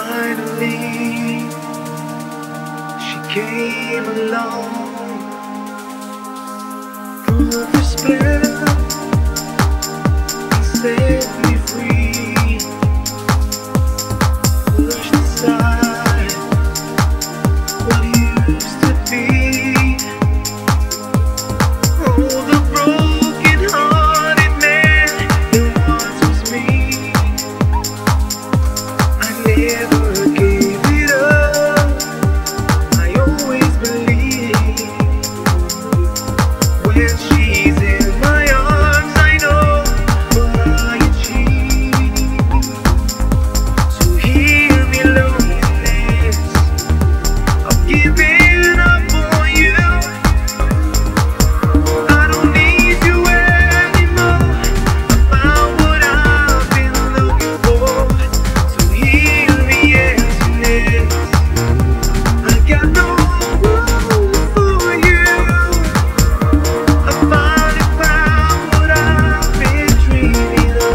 Finally, she came along, broke the spell and set me free. Pushed aside what used to be. Oh, the broken-hearted man that once was me. I never gave it up. I always believe when she's in my arms, I know what I achieve. So heal me loneliness, I'm giving up on you. I don't need you anymore. I found what I've been looking for. So heal me emptiness. I got no room for you. I finally found what I've been dreaming of.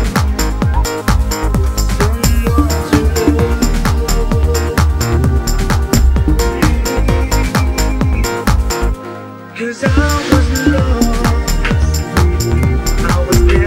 Someone to love. 'Cause I was lost. I was